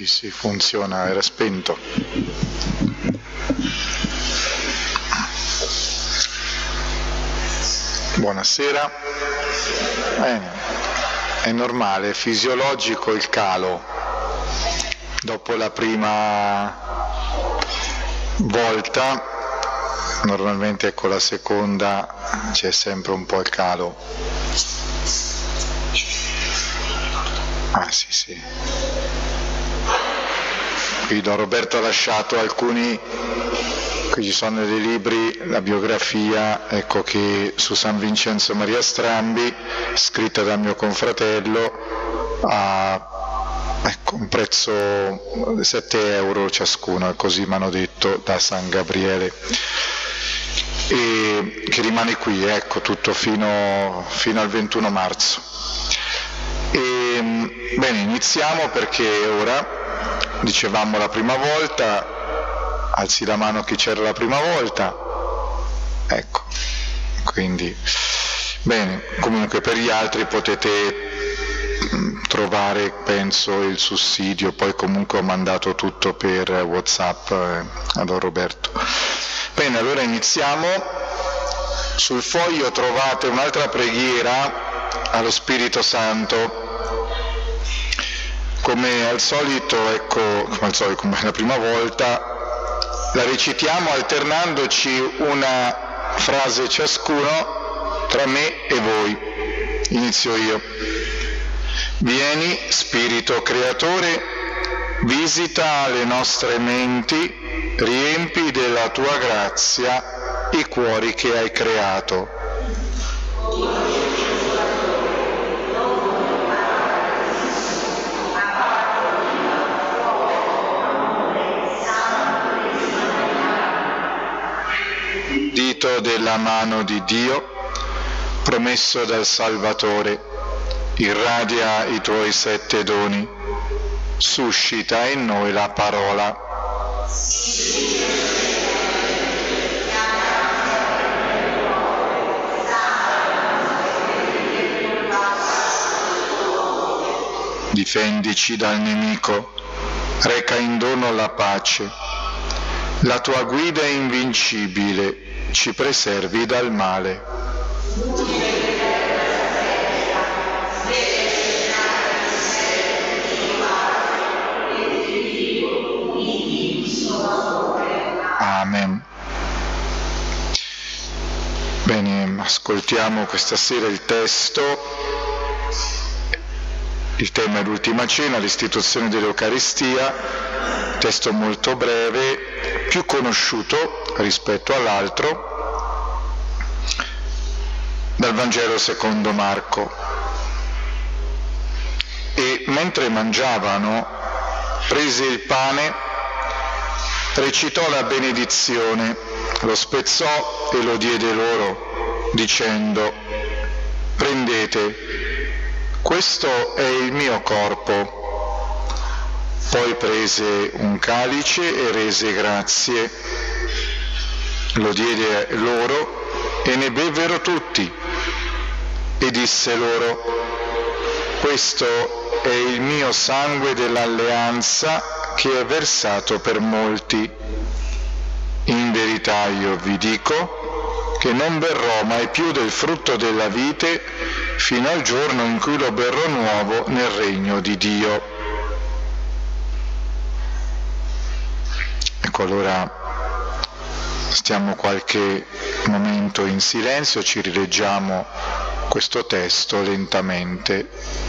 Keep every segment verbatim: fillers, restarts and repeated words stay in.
sì, sì, funziona, era spento. Buonasera. Bene. È normale, è fisiologico il calo. Dopo la prima volta, normalmente con la seconda c'è sempre un po' il calo. Ah sì, sì. Qui Don Roberto ha lasciato alcuni, qui ci sono dei libri, la biografia, ecco, che su San Vincenzo Maria Strambi, scritta dal mio confratello, a ecco, un prezzo sette euro ciascuno, così mi hanno detto, da San Gabriele, e che rimane qui, ecco, tutto fino, fino al ventuno marzo. E, bene, iniziamo perché ora, dicevamo la prima volta, alzi la mano chi c'era la prima volta, ecco, quindi, bene, comunque per gli altri potete trovare, penso, il sussidio, poi comunque ho mandato tutto per WhatsApp eh, a Don Roberto. Bene, allora iniziamo. Sul foglio trovate un'altra preghiera allo Spirito Santo. Come al solito, ecco, come al solito, come la prima volta, la recitiamo alternandoci una frase ciascuno tra me e voi. Inizio io. Vieni, Spirito Creatore, visita le nostre menti, riempi della tua grazia i cuori che hai creato. Dito della mano di Dio, promesso dal Salvatore, irradia i tuoi sette doni, suscita in noi la parola. Difendici dal nemico, reca in dono la pace, la tua guida è invincibile, ci preservi dal male. Amen. Bene, ascoltiamo questa sera il testo. Il tema è l'ultima cena, l'istituzione dell'Eucaristia, testo molto breve, più conosciuto rispetto all'altro, dal Vangelo secondo Marco. E mentre mangiavano, prese il pane, recitò la benedizione, lo spezzò e lo diede loro, dicendo: prendete, questo è il mio corpo. Poi prese un calice e rese grazie, lo diede loro e ne bevvero tutti. E disse loro: questo è il mio sangue dell'alleanza che è versato per molti. In verità io vi dico che non berrò mai più del frutto della vite fino al giorno in cui lo berrò nuovo nel regno di Dio. Ecco, allora stiamo qualche momento in silenzio, ci rileggiamo questo testo lentamente.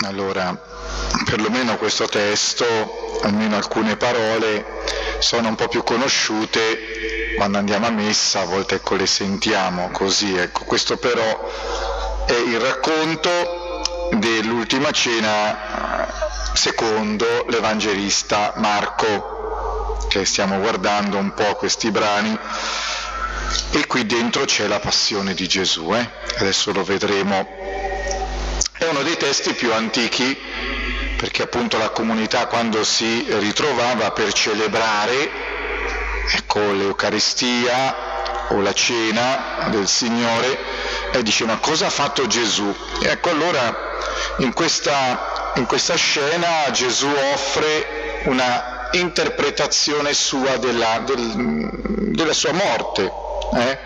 Allora, perlomeno questo testo, almeno alcune parole, sono un po' più conosciute quando andiamo a messa, a volte ecco le sentiamo così, ecco. Questo però è il racconto dell'ultima cena secondo l'Evangelista Marco, che stiamo guardando un po' questi brani, e qui dentro c'è la passione di Gesù, eh? Adesso lo vedremo. È uno dei testi più antichi, perché appunto la comunità, quando si ritrovava per celebrare ecco l'Eucaristia o la cena del Signore, e dice: ma cosa ha fatto Gesù? E ecco, allora in questa, in questa scena Gesù offre una interpretazione sua della, del, della sua morte, eh?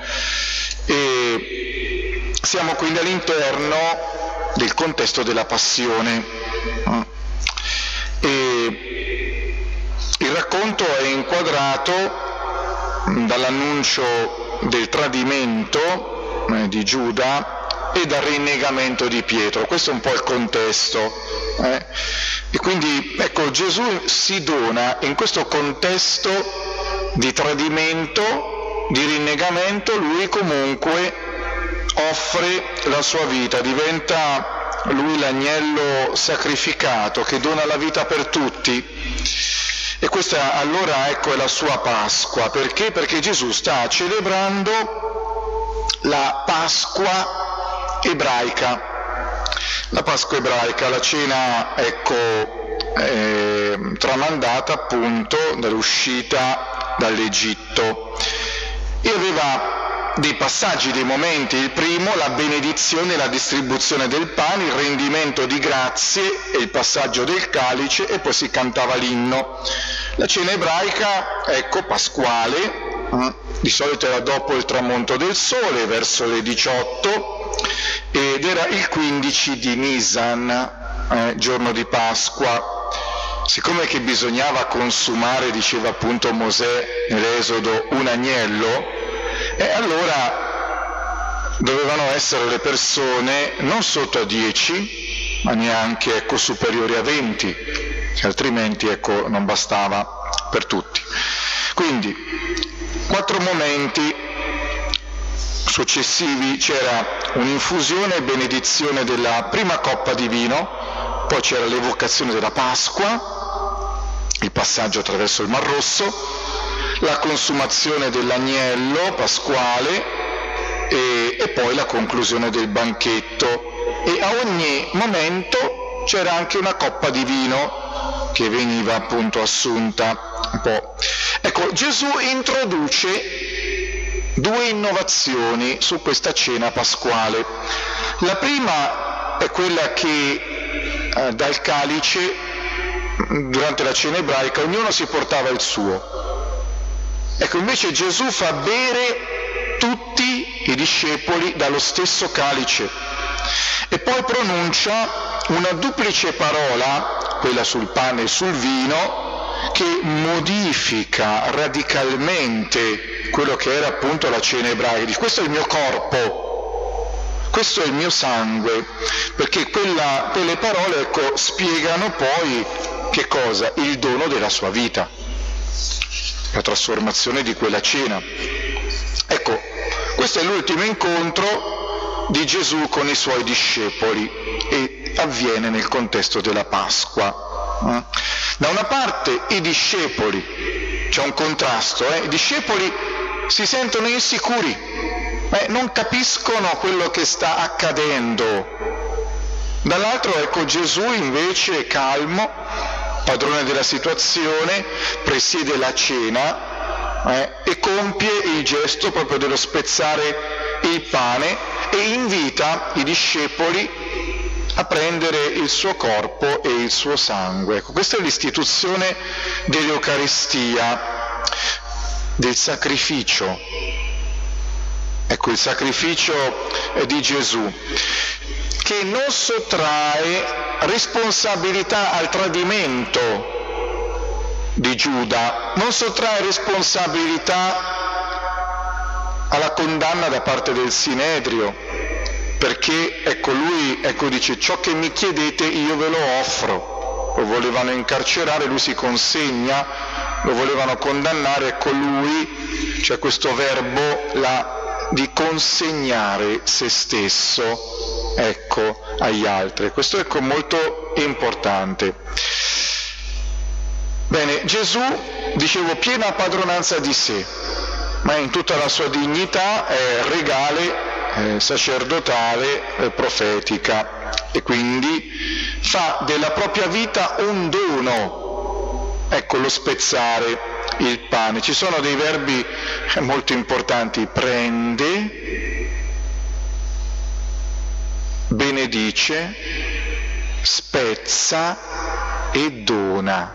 E siamo quindi all'interno del contesto della passione. E il racconto è inquadrato dall'annuncio del tradimento eh, di Giuda e dal rinnegamento di Pietro. Questo è un po' il contesto. Eh? E quindi ecco, Gesù si dona in questo contesto di tradimento, di rinnegamento, lui comunque offre la sua vita, diventa lui l'agnello sacrificato che dona la vita per tutti. E questa allora ecco è la sua Pasqua. Perché? Perché Gesù sta celebrando la Pasqua ebraica. La Pasqua ebraica, la cena ecco eh, tramandata appunto dall'uscita dall'Egitto, e aveva dei passaggi, dei momenti. Il primo, la benedizione e la distribuzione del pane, il rendimento di grazie e il passaggio del calice, e poi si cantava l'inno. La cena ebraica, ecco, pasquale, di solito era dopo il tramonto del sole, verso le diciotto, ed era il quindici di Nisan, eh, giorno di Pasqua. Siccome che bisognava consumare, diceva appunto Mosè nell'Esodo, un agnello, e allora dovevano essere le persone non sotto a dieci, ma neanche ecco, superiori a venti, che altrimenti ecco, non bastava per tutti. Quindi quattro momenti successivi: c'era un'infusione e benedizione della prima coppa di vino, poi c'era l'evocazione della Pasqua, il passaggio attraverso il Mar Rosso, la consumazione dell'agnello pasquale e, e poi la conclusione del banchetto. E a ogni momento c'era anche una coppa di vino che veniva appunto assunta un po'. Ecco, Gesù introduce due innovazioni su questa cena pasquale. La prima è quella che eh, dal calice, durante la cena ebraica, ognuno si portava il suo. Ecco, invece Gesù fa bere tutti i discepoli dallo stesso calice, e poi pronuncia una duplice parola, quella sul pane e sul vino, che modifica radicalmente quello che era appunto la cena ebraica. Dice: questo è il mio corpo, questo è il mio sangue, perché quella, quelle parole ecco, spiegano poi che cosa? Il dono della sua vita, la trasformazione di quella cena. Ecco, questo è l'ultimo incontro di Gesù con i suoi discepoli e avviene nel contesto della Pasqua. Da una parte i discepoli, c'è un contrasto, eh? I discepoli si sentono insicuri, eh? non capiscono quello che sta accadendo. Dall'altro ecco Gesù invece calmo, padrone della situazione, presiede la cena eh, e compie il gesto proprio dello spezzare il pane e invita i discepoli a prendere il suo corpo e il suo sangue. Ecco, questa è l'istituzione dell'Eucaristia, del sacrificio. Ecco, il sacrificio di Gesù, che non sottrae responsabilità al tradimento di Giuda, non sottrae responsabilità alla condanna da parte del Sinedrio, perché ecco lui ecco, dice ciò che mi chiedete io ve lo offro. Lo volevano incarcerare, lui si consegna, lo volevano condannare, ecco lui, c'è questo verbo la, di consegnare se stesso ecco, agli altri. Questo ecco molto importante. Bene, Gesù, dicevo, piena padronanza di sé, ma in tutta la sua dignità è regale, eh, sacerdotale, eh, profetica, e quindi fa della propria vita un dono, ecco lo spezzare il pane. Ci sono dei verbi molto importanti: prende, benedice, spezza e dona.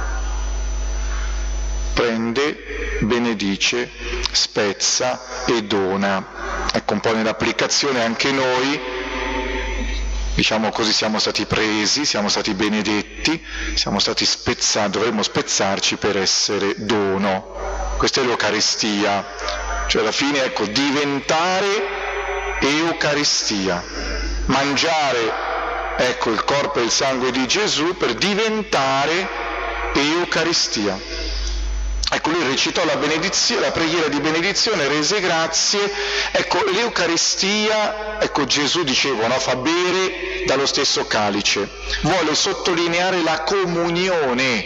Prende, benedice, spezza e dona. Ecco un po' nell'applicazione anche noi, diciamo così, siamo stati presi, siamo stati benedetti, siamo stati spezzati, dovremmo spezzarci per essere dono. Questa è l'Eucaristia, cioè alla fine ecco diventare Eucaristia, mangiare ecco il corpo e il sangue di Gesù per diventare Eucaristia. Ecco, lui recitò la, benedizione, la preghiera di benedizione, rese grazie. Ecco, l'Eucaristia, ecco Gesù dicevo, no, fa bere dallo stesso calice, vuole sottolineare la comunione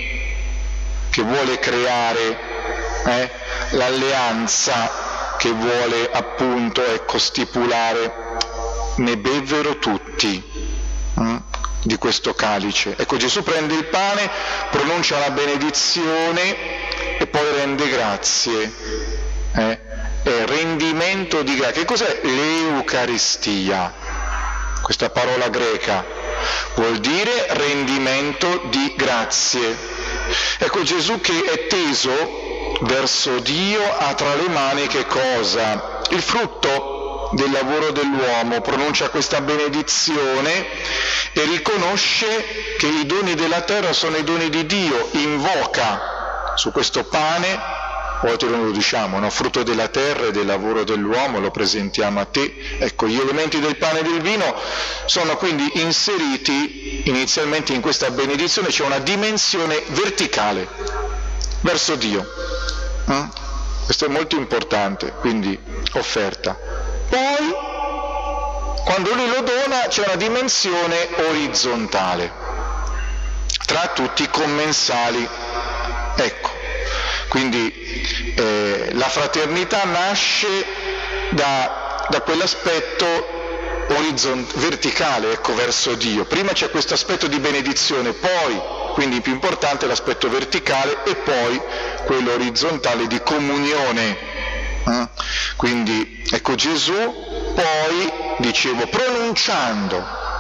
che vuole creare, eh, l'alleanza che vuole appunto ecco, stipulare. Ne bevvero tutti hm, di questo calice. Ecco, Gesù prende il pane, pronuncia la benedizione e poi rende grazie, eh? È rendimento di grazie. Che cos'è l'Eucaristia? Questa parola greca vuol dire rendimento di grazie. Ecco, Gesù che è teso verso Dio ha tra le mani che cosa? Il frutto del lavoro dell'uomo, pronuncia questa benedizione e riconosce che i doni della terra sono i doni di Dio, invoca su questo pane, oggi lo diciamo, no? Frutto della terra e del lavoro dell'uomo, lo presentiamo a te. Ecco, gli elementi del pane e del vino sono quindi inseriti inizialmente in questa benedizione, c'è una dimensione verticale verso Dio. Mm? Questo è molto importante, quindi offerta. Poi, quando lui lo dona, c'è una dimensione orizzontale tra tutti i commensali. Ecco, quindi eh, la fraternità nasce da, da quell'aspetto orizzont- verticale, ecco, verso Dio. Prima c'è questo aspetto di benedizione, poi, quindi più importante, l'aspetto verticale e poi quello orizzontale di comunione. Eh? Quindi, ecco, Gesù poi, dicevo, pronunciando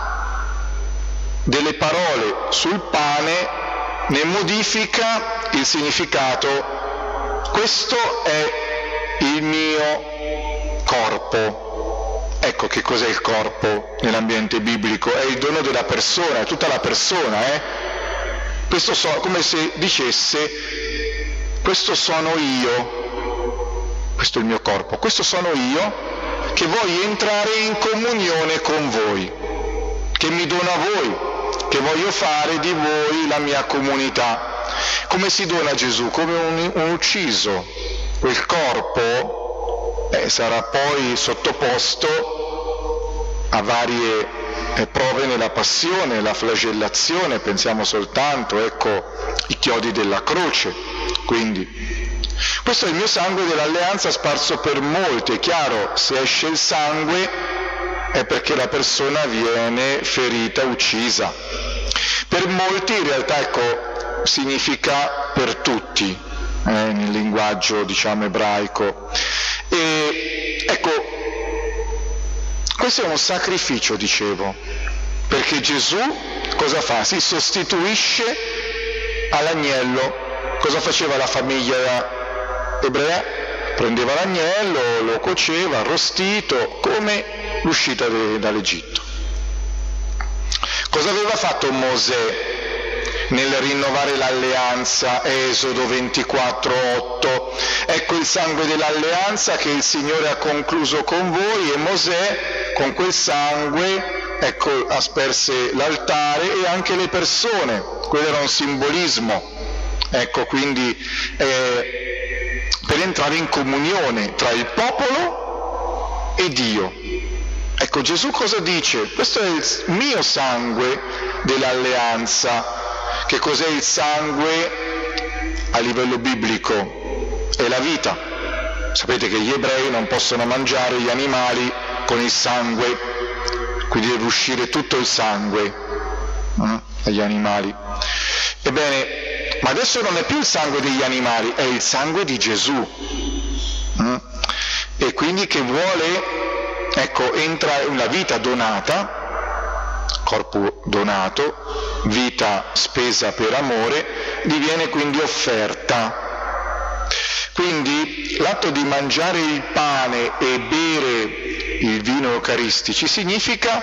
delle parole sul pane, ne modifica il significato. Questo è il mio corpo. Ecco che cos'è il corpo nell'ambiente biblico, è il dono della persona, è tutta la persona, eh? Questo so, come se dicesse, questo sono io, questo è il mio corpo, questo sono io che voglio entrare in comunione con voi, che mi dona a voi, che voglio fare di voi la mia comunità. Come si dona Gesù? Come un, un ucciso. Quel corpo eh, sarà poi sottoposto a varie eh, prove nella passione, la flagellazione, pensiamo soltanto, ecco, i chiodi della croce. Quindi, questo è il mio sangue dell'alleanza sparso per molti. È chiaro, se esce il sangue è perché la persona viene ferita, uccisa. Per molti in realtà ecco significa per tutti, eh, nel linguaggio diciamo ebraico. E ecco, questo è un sacrificio, dicevo, perché Gesù cosa fa? Si sostituisce all'agnello. Cosa faceva la famiglia ebrea? Prendeva l'agnello, lo cuoceva, arrostito, come l'uscita de, dall'Egitto. Cosa aveva fatto Mosè nel rinnovare l'alleanza? Esodo ventiquattro otto. Ecco il sangue dell'alleanza che il Signore ha concluso con voi, e Mosè con quel sangue, ecco, asperse l'altare e anche le persone. Quello era un simbolismo, ecco, quindi eh, per entrare in comunione tra il popolo e Dio. Ecco, Gesù cosa dice? Questo è il mio sangue dell'alleanza. Che cos'è il sangue a livello biblico? È la vita. Sapete che gli ebrei non possono mangiare gli animali con il sangue, quindi deve uscire tutto il sangue eh, agli animali. Ebbene, ma adesso non è più il sangue degli animali, è il sangue di Gesù. Eh? E quindi che vuole... Ecco, entra una vita donata, corpo donato, vita spesa per amore, diviene quindi offerta. Quindi l'atto di mangiare il pane e bere il vino eucaristici significa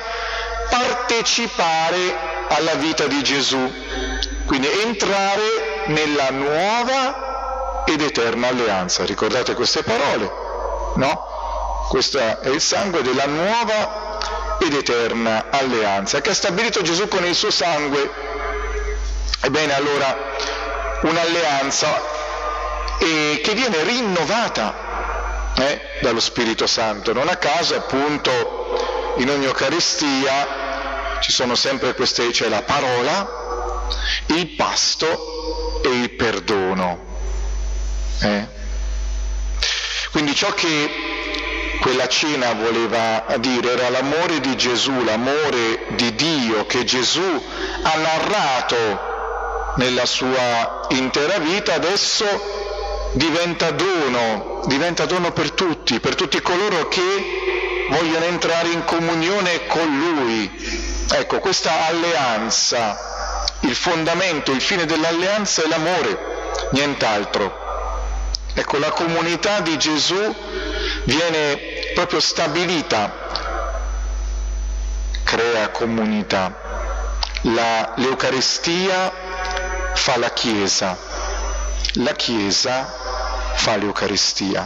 partecipare alla vita di Gesù, quindi entrare nella nuova ed eterna alleanza. Ricordate queste parole, no? Questo è il sangue della nuova ed eterna alleanza che ha stabilito Gesù con il suo sangue. Ebbene, allora, un'alleanza eh, che viene rinnovata eh, dallo Spirito Santo. Non a caso, appunto, in ogni Eucaristia ci sono sempre queste, c'è la parola, il pasto e il perdono. Eh? Quindi ciò che quella cena voleva dire era l'amore di Gesù, l'amore di Dio che Gesù ha narrato nella sua intera vita, adesso diventa dono, diventa dono per tutti, per tutti coloro che vogliono entrare in comunione con Lui. Ecco, questa alleanza, il fondamento, il fine dell'alleanza è l'amore, nient'altro. Ecco, la comunità di Gesù viene proprio stabilita, crea comunità. La, l'Eucaristia fa la Chiesa, la Chiesa fa l'Eucaristia.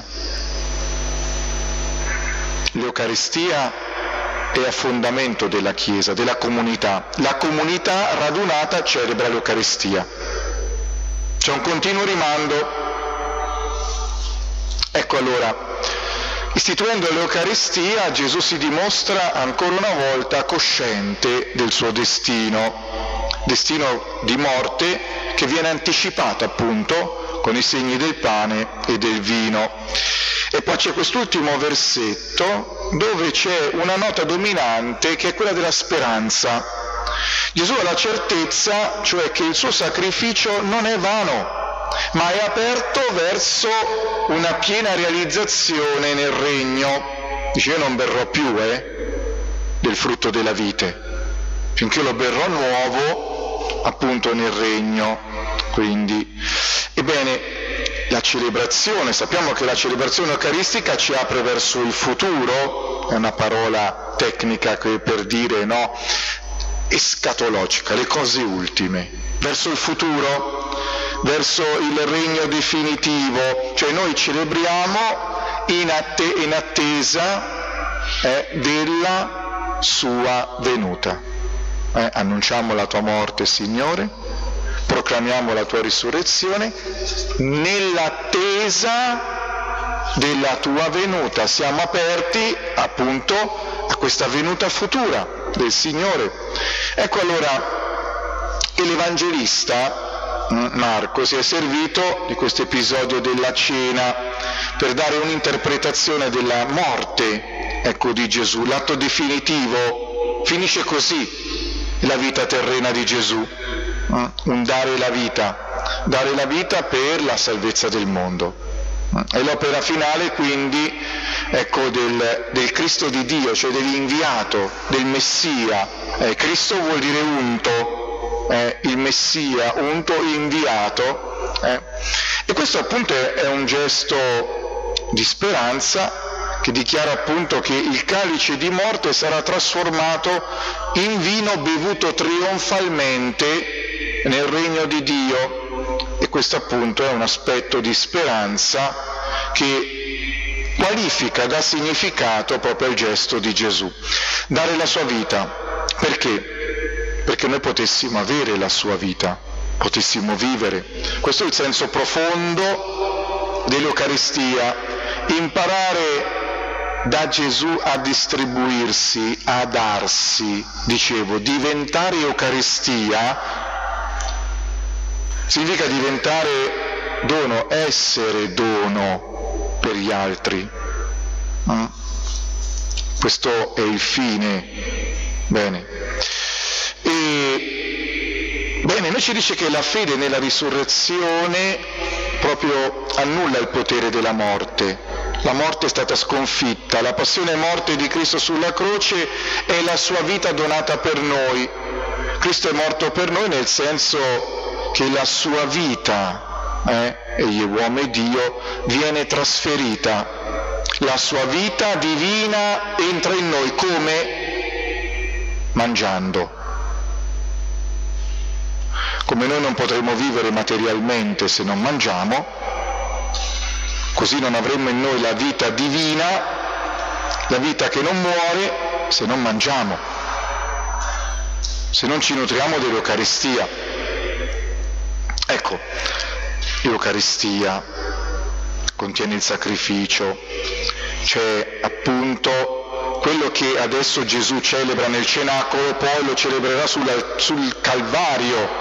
L'Eucaristia è a fondamento della Chiesa, della comunità. La comunità radunata celebra l'Eucaristia. C'è un continuo rimando. Ecco allora, istituendo l'Eucaristia, Gesù si dimostra ancora una volta cosciente del suo destino, destino di morte che viene anticipato appunto con i segni del pane e del vino. E poi c'è quest'ultimo versetto dove c'è una nota dominante che è quella della speranza. Gesù ha la certezza, cioè che il suo sacrificio non è vano, ma è aperto verso una piena realizzazione nel regno. Dice: io non berrò più eh, del frutto della vite, finché lo berrò nuovo appunto nel regno. Quindi, ebbene, la celebrazione, sappiamo che la celebrazione eucaristica ci apre verso il futuro, è una parola tecnica che per dire, no, escatologica, le cose ultime, verso il futuro, verso il regno definitivo, cioè noi celebriamo in, atte- in attesa eh, della sua venuta. Eh, annunciamo la tua morte, Signore, proclamiamo la tua risurrezione, nell'attesa della tua venuta. Siamo aperti appunto a questa venuta futura del Signore. Ecco allora, l'Evangelista Marco si è servito di questo episodio della cena per dare un'interpretazione della morte, ecco, di Gesù. L'atto definitivo finisce così, la vita terrena di Gesù, un dare la vita, dare la vita per la salvezza del mondo. È l'opera finale quindi, ecco, del, del Cristo di Dio, cioè dell'inviato, del Messia. Eh, Cristo vuol dire unto, Eh, il Messia, unto, inviato, eh. E questo appunto è, è un gesto di speranza che dichiara appunto che il calice di morte sarà trasformato in vino bevuto trionfalmente nel regno di Dio. E questo appunto è un aspetto di speranza che qualifica, dà significato proprio al gesto di Gesù. Dare la sua vita. Perché? Perché noi potessimo avere la sua vita, potessimo vivere. Questo è il senso profondo dell'Eucaristia. Imparare da Gesù a distribuirsi, a darsi, dicevo, diventare Eucaristia significa diventare dono, essere dono per gli altri. Mm? Questo è il fine. Bene. E, bene, noi ci dice che la fede nella risurrezione proprio annulla il potere della morte. La morte è stata sconfitta, la passione e morte di Cristo sulla croce è la sua vita donata per noi. Cristo è morto per noi nel senso che la sua vita, eh, egli è uomo e Dio, viene trasferita. La sua vita divina entra in noi come? Mangiando. Come noi non potremo vivere materialmente se non mangiamo, così non avremmo in noi la vita divina, la vita che non muore, se non mangiamo, se non ci nutriamo dell'Eucaristia. Ecco, l'Eucaristia contiene il sacrificio, cioè appunto quello che adesso Gesù celebra nel cenacolo, poi lo celebrerà sul, sul Calvario.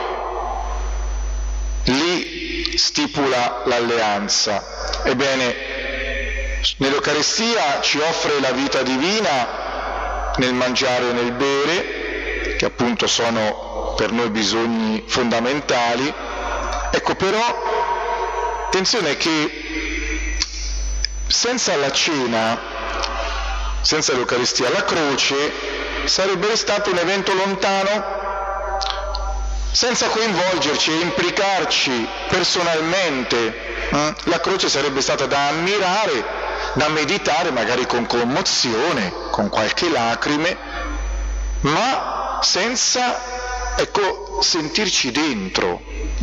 Lì stipula l'alleanza. Ebbene, nell'Eucaristia ci offre la vita divina nel mangiare e nel bere, che appunto sono per noi bisogni fondamentali. Ecco, però, attenzione che senza la cena, senza l'Eucaristia, la croce sarebbe stato un evento lontano, senza coinvolgerci e implicarci personalmente. La croce sarebbe stata da ammirare, da meditare, magari con commozione, con qualche lacrime, ma senza, ecco, sentirci dentro,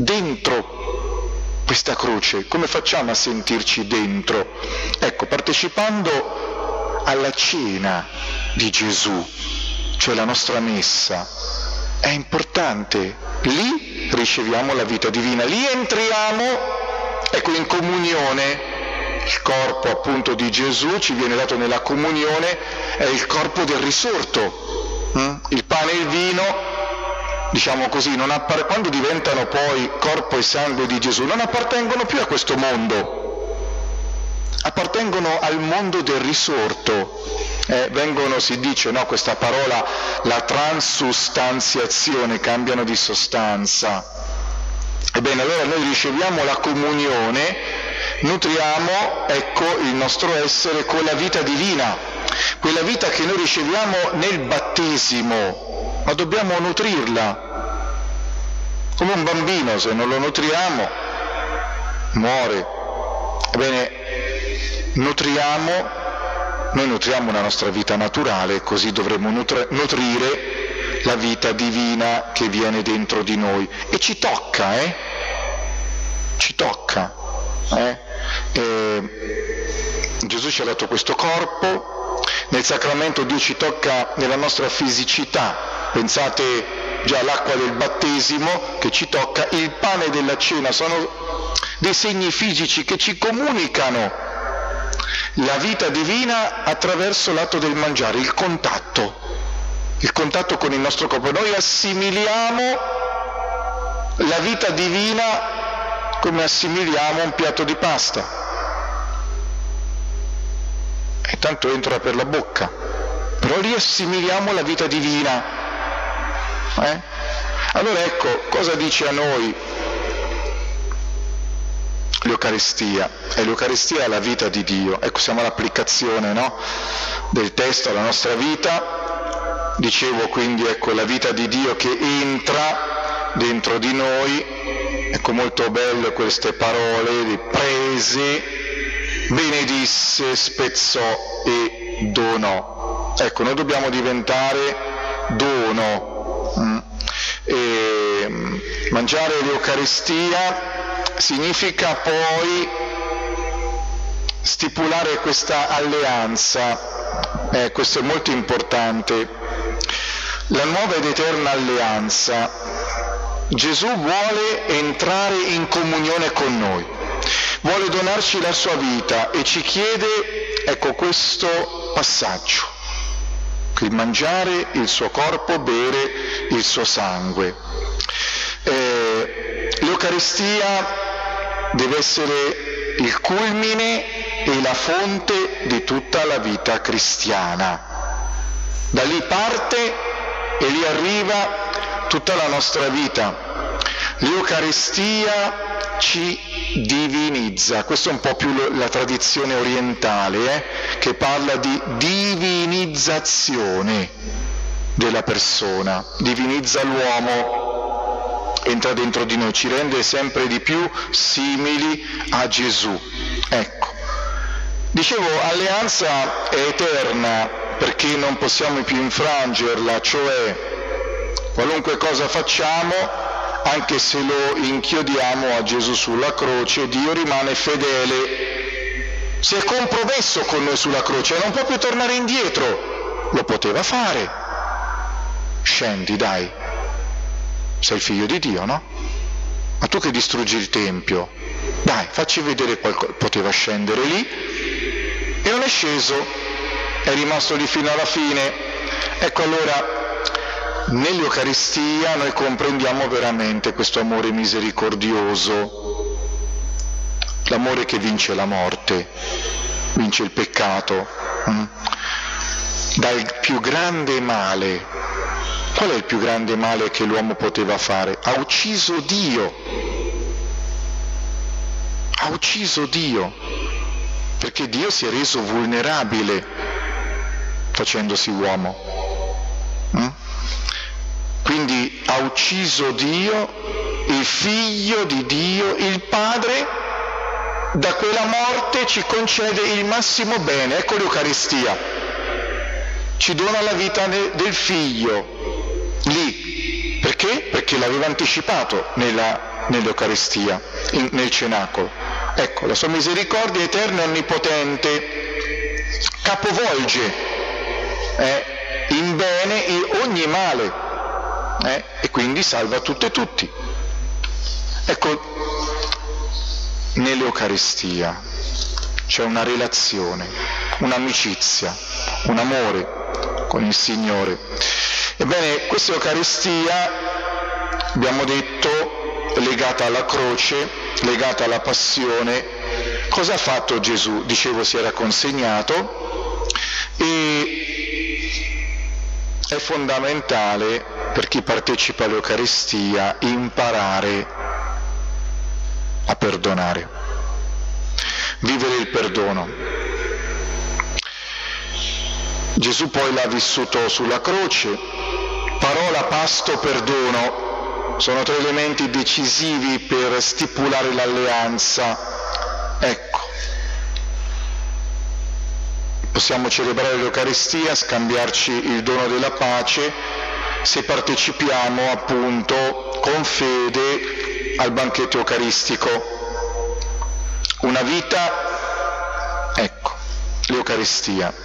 dentro questa croce. Come facciamo a sentirci dentro? Ecco, partecipando alla cena di Gesù, cioè la nostra messa. È importante, lì riceviamo la vita divina, lì entriamo, ecco, in comunione. Il corpo appunto di Gesù ci viene dato nella comunione, è il corpo del risorto. Mm? Il pane e il vino, diciamo così, non appare... quando diventano poi corpo e sangue di Gesù, non appartengono più a questo mondo, appartengono al mondo del risorto. Eh, vengono, si dice, no, questa parola, la transustanziazione, cambiano di sostanza. Ebbene, allora noi riceviamo la comunione, nutriamo, ecco, il nostro essere con la vita divina, quella vita che noi riceviamo nel battesimo, ma dobbiamo nutrirla. Come un bambino, se non lo nutriamo, muore. Ebbene, nutriamo, noi nutriamo la nostra vita naturale, così dovremo nutri- nutrire la vita divina che viene dentro di noi. E ci tocca, eh? Ci tocca. Eh? E Gesù ci ha dato questo corpo, nel sacramento Dio ci tocca nella nostra fisicità. Pensate già all'acqua del battesimo che ci tocca, il pane della cena, sono dei segni fisici che ci comunicano la vita divina attraverso l'atto del mangiare, il contatto, il contatto con il nostro corpo. Noi assimiliamo la vita divina come assimiliamo un piatto di pasta, e tanto entra per la bocca, però lì assimiliamo la vita divina. Eh? Allora ecco, cosa dice a noi l'Eucaristia? E l'Eucaristia è la vita di Dio. Ecco, siamo all'applicazione, no? del testo alla nostra vita. Dicevo quindi, ecco, la vita di Dio che entra dentro di noi. Ecco, molto belle queste parole di prese, benedisse, spezzò e donò. Ecco, noi dobbiamo diventare dono. Mm. E mangiare l'Eucaristia significa poi stipulare questa alleanza, eh, questo è molto importante, la nuova ed eterna alleanza. Gesù vuole entrare in comunione con noi, vuole donarci la sua vita e ci chiede, ecco, questo passaggio, il mangiare il suo corpo, bere il suo sangue. Eh, L'Eucaristia deve essere il culmine e la fonte di tutta la vita cristiana. Da lì parte e lì arriva tutta la nostra vita. L'Eucaristia ci divinizza, questa è un po' più la tradizione orientale, eh, che parla di divinizzazione della persona, divinizza l'uomo, entra dentro di noi, ci rende sempre di più simili a Gesù. Ecco, dicevo, alleanza è eterna perché non possiamo più infrangerla, cioè qualunque cosa facciamo, anche se lo inchiodiamo a Gesù sulla croce, Dio rimane fedele. Si è compromesso con noi sulla croce, non può più tornare indietro. Lo poteva fare. Scendi, dai. Sei il figlio di Dio, no? Ma tu che distruggi il Tempio, dai, facci vedere qualcosa. Poteva scendere lì e non è sceso, è rimasto lì fino alla fine. Ecco, allora, nell'Eucaristia noi comprendiamo veramente questo amore misericordioso, l'amore che vince la morte, vince il peccato, mm? dal più grande male. Qual è il più grande male che l'uomo poteva fare? Ha ucciso Dio, ha ucciso Dio, perché Dio si è reso vulnerabile facendosi uomo. Mm? Quindi ha ucciso Dio, il figlio di Dio, il Padre, da quella morte ci concede il massimo bene. Ecco l'Eucaristia, ci dona la vita del figlio, lì. Perché? Perché l'aveva anticipato nella, nell'Eucaristia, in, nel cenacolo. Ecco, la sua misericordia eterna e onnipotente capovolge eh, in bene ogni male. Eh, e quindi salva tutte e tutti. Ecco, nell'Eucaristia c'è una relazione, un'amicizia, un amore con il Signore. Ebbene, questa Eucaristia, abbiamo detto, legata alla croce, legata alla passione. Cosa ha fatto Gesù? Dicevo, si era consegnato, e è fondamentale per chi partecipa all'Eucaristia imparare a perdonare, vivere il perdono. Gesù poi l'ha vissuto sulla croce. Parola, pasto, perdono sono tre elementi decisivi per stipulare l'alleanza. Ecco, possiamo celebrare l'Eucaristia, scambiarci il dono della pace, se partecipiamo appunto con fede al banchetto eucaristico. Una vita, ecco, l'Eucaristia,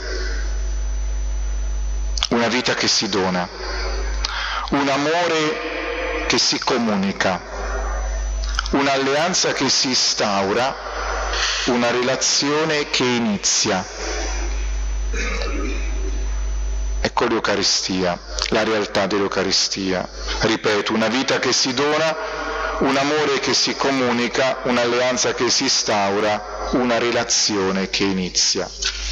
una vita che si dona, un amore che si comunica, un'alleanza che si instaura, una relazione che inizia. Ecco l'Eucaristia, la realtà dell'Eucaristia. Ripeto, una vita che si dona, un amore che si comunica, un'alleanza che si instaura, una relazione che inizia.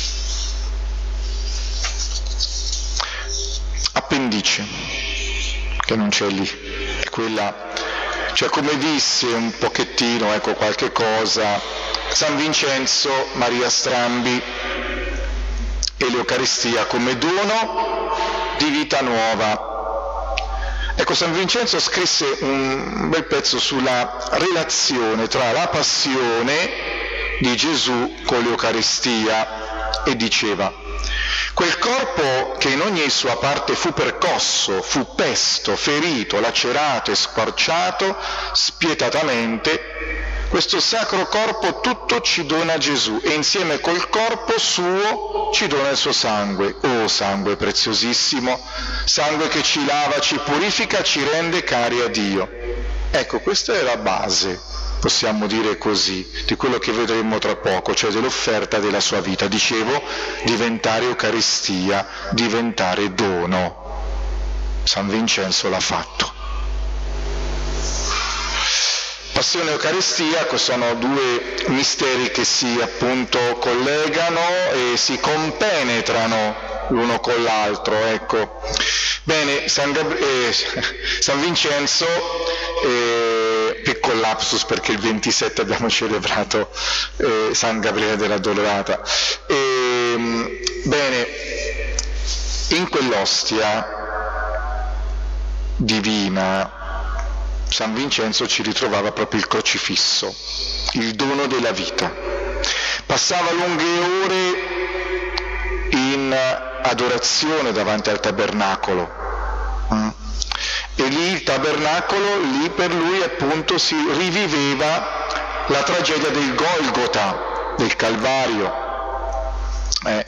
Appendice, che non c'è lì, è quella, cioè come disse un pochettino, ecco, qualche cosa, San Vincenzo Maria Strambi, e l'Eucaristia come dono di vita nuova. Ecco, San Vincenzo scrisse un bel pezzo sulla relazione tra la passione di Gesù con l'Eucaristia e diceva: quel corpo che in ogni sua parte fu percosso, fu pesto, ferito, lacerato e squarciato spietatamente, questo sacro corpo tutto ci dona Gesù e insieme col corpo suo ci dona il suo sangue. Oh, sangue preziosissimo, sangue che ci lava, ci purifica, ci rende cari a Dio. Ecco, questa è la base, possiamo dire così, di quello che vedremo tra poco, cioè dell'offerta della sua vita. Dicevo, diventare Eucaristia, diventare dono. San Vincenzo l'ha fatto. Passione e Eucaristia sono due misteri che si appunto collegano e si compenetrano l'uno con l'altro, ecco. Bene, San, Gabri- eh, San Vincenzo, eh, piccolo lapsus perché il ventisette abbiamo celebrato eh, San Gabriele dell'Addolorata. Eh, bene, in quell'ostia divina San Vincenzo ci ritrovava proprio il crocifisso, il dono della vita. Passava lunghe ore in adorazione davanti al tabernacolo. Mm. E lì il tabernacolo, lì per lui appunto si riviveva la tragedia del Golgota, del Calvario. Eh,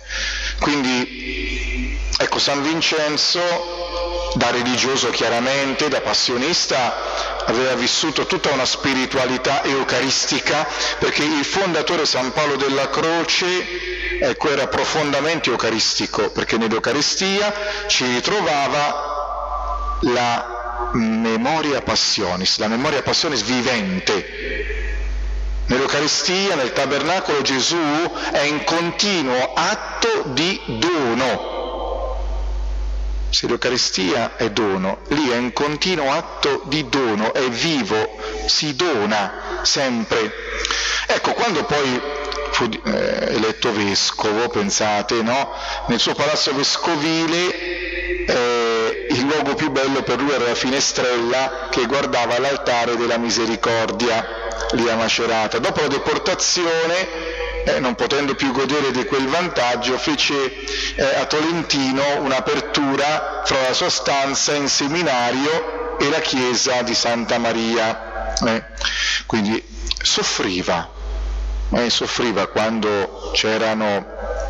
quindi ecco, San Vincenzo, da religioso chiaramente, da passionista, aveva vissuto tutta una spiritualità eucaristica, perché il fondatore San Paolo della Croce, ecco, era profondamente eucaristico, perché nell'Eucaristia ci ritrovava la memoria passionis, la memoria passionis vivente. Nell'Eucaristia, nel tabernacolo, Gesù è in continuo atto di dono. Se l'Eucaristia è dono, lì è in continuo atto di dono, è vivo, si dona sempre. Ecco, quando poi fu eh, eletto vescovo, pensate, no? Nel suo palazzo vescovile eh, il luogo più bello per lui era la finestrella che guardava l'altare della Misericordia, lì a Macerata. Dopo la deportazione, Eh, non potendo più godere di quel vantaggio, fece eh, a Tolentino un'apertura fra la sua stanza in seminario e la chiesa di Santa Maria. Eh, quindi soffriva, eh, soffriva quando c'erano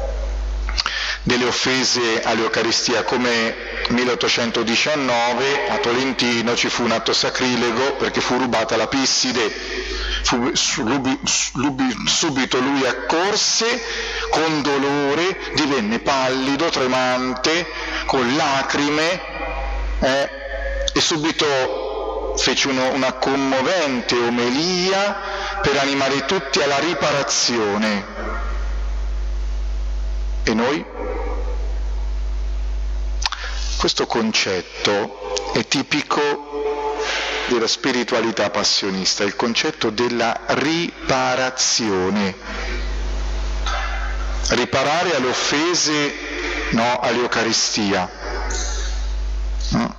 delle offese all'Eucaristia, come milleottocentodiciannove a Tolentino ci fu un atto sacrilego perché fu rubata la Pisside. Fu, subi, subi, subito lui accorse con dolore, divenne pallido, tremante, con lacrime eh, e subito fece uno, una commovente omelia per animare tutti alla riparazione. E noi? Questo concetto è tipico della spiritualità passionista, il concetto della riparazione. Riparare alle offese, no, all'Eucaristia, no?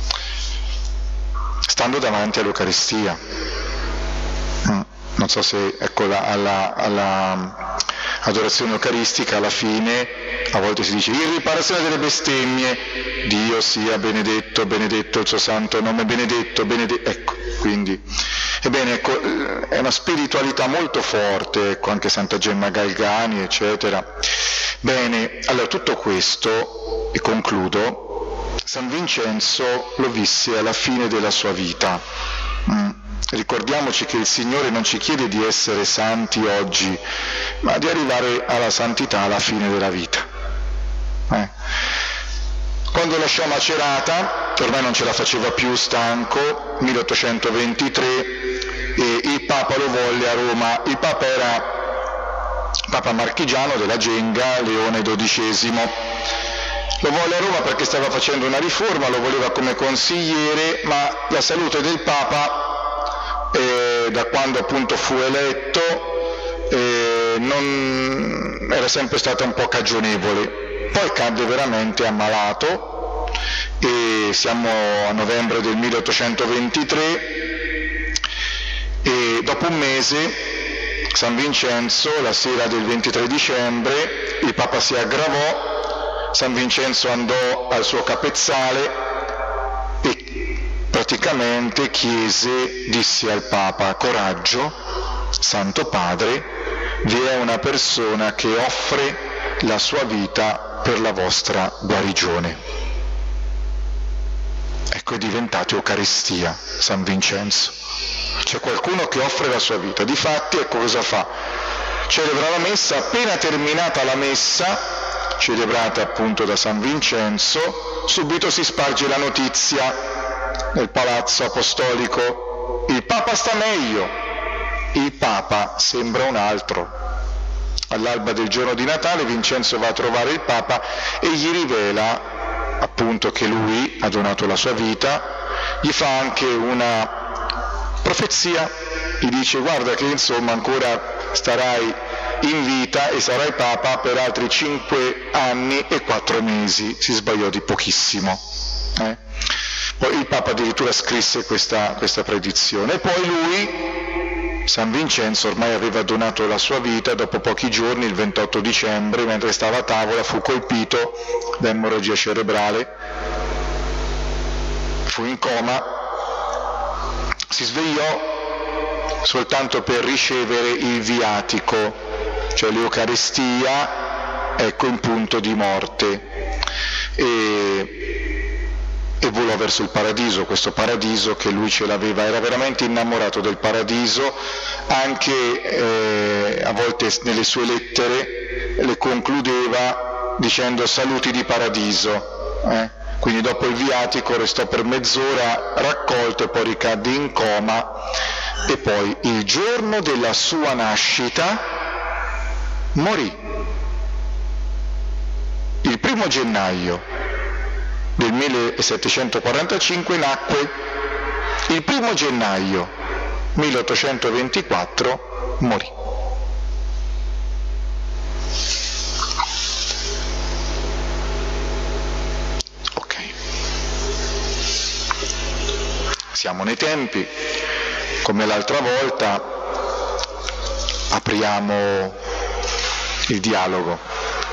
Stando davanti all'Eucaristia. No? Non so se, ecco, la, alla, alla adorazione eucaristica alla fine a volte si dice in riparazione delle bestemmie, Dio sia benedetto, benedetto il suo santo nome, benedetto, benedetto, ecco, quindi, ebbene, ecco, è una spiritualità molto forte, ecco, anche Santa Gemma Galgani, eccetera. Bene, allora tutto questo, e concludo, San Vincenzo lo visse alla fine della sua vita. Mm. Ricordiamoci che il Signore non ci chiede di essere santi oggi, ma di arrivare alla santità alla fine della vita. Eh. Quando lasciò Macerata, ormai non ce la faceva più, stanco, milleottocentoventitré, e il Papa lo volle a Roma. Il Papa era Papa marchigiano della Genga, Leone dodicesimo. Lo volle a Roma perché stava facendo una riforma, lo voleva come consigliere, ma la salute del Papa, eh, da quando appunto fu eletto, eh, non era sempre stata un po' cagionevole. Poi cadde veramente ammalato e siamo a novembre del milleottocentoventitré e dopo un mese San Vincenzo, la sera del ventitré dicembre, il Papa si aggravò, San Vincenzo andò al suo capezzale e praticamente chiese, disse al Papa: coraggio, Santo Padre, vi è una persona che offre la sua vita per la vostra guarigione. Ecco, è diventato Eucaristia San Vincenzo. C'è qualcuno che offre la sua vita. Difatti, ecco cosa fa? Celebra la messa, appena terminata la messa, celebrata appunto da San Vincenzo, subito si sparge la notizia nel palazzo apostolico: il Papa sta meglio. Il Papa sembra un altro. All'alba del giorno di Natale Vincenzo va a trovare il Papa e gli rivela appunto che lui ha donato la sua vita, gli fa anche una profezia, gli dice: guarda che insomma ancora starai in vita e sarai Papa per altri cinque anni e quattro mesi. Si sbagliò di pochissimo. Eh? Poi il Papa addirittura scrisse questa, questa predizione, e poi lui, San Vincenzo, ormai aveva donato la sua vita. Dopo pochi giorni, il ventotto dicembre, mentre stava a tavola, fu colpito da emorragia cerebrale, fu in coma, si svegliò soltanto per ricevere il viatico, cioè l'Eucaristia, ecco, in punto di morte, e, e volò verso il paradiso, questo paradiso che lui ce l'aveva, era veramente innamorato del paradiso, anche eh, a volte nelle sue lettere le concludeva dicendo saluti di paradiso, eh? Quindi dopo il viatico restò per mezz'ora raccolto e poi ricadde in coma, e poi il giorno della sua nascita morì. Il primo gennaio del millesettecentoquarantacinque nacque, il primo gennaio milleottocentoventiquattro morì. Ok. Siamo nei tempi, come l'altra volta apriamo il dialogo.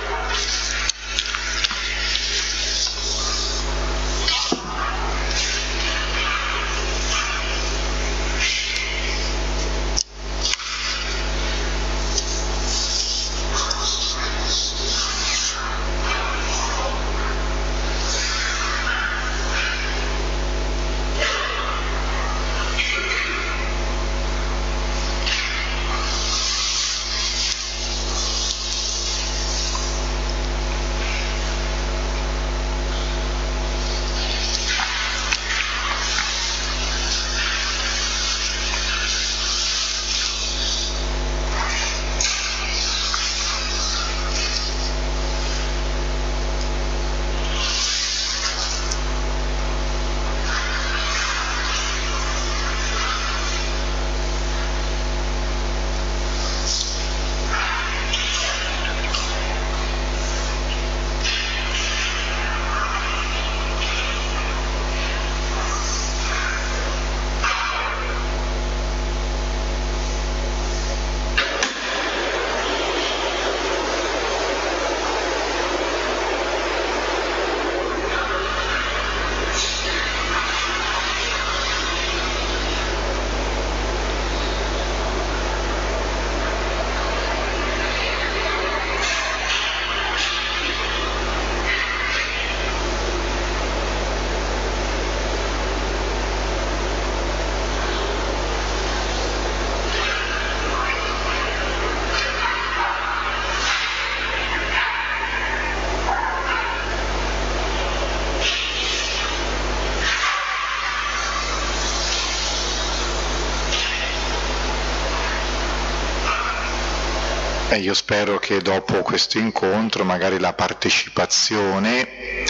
E io spero che dopo questo incontro magari la partecipazione